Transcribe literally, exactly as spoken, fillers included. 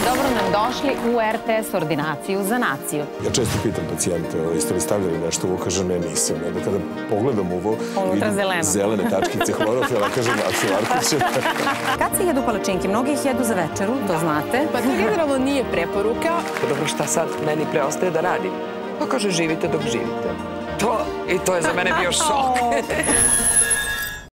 Dobro nam došli u er te es ordinaciju za naciju. Ja često pitam pacijente, jeste li stavljali nešto u ovo, kaže ne, nisam. Onda kada pogledam ovo, vidim zelene tačkice hlorofila, kažem, apsilarko će. Kad se jedu palačinke? Mnogi ih jedu za večeru, to znate. Pa to generalno nije preporuka. Dobro, šta sad meni preostaje da radim? Pa kaže, živite dok živite. To, i to je za mene bio šok.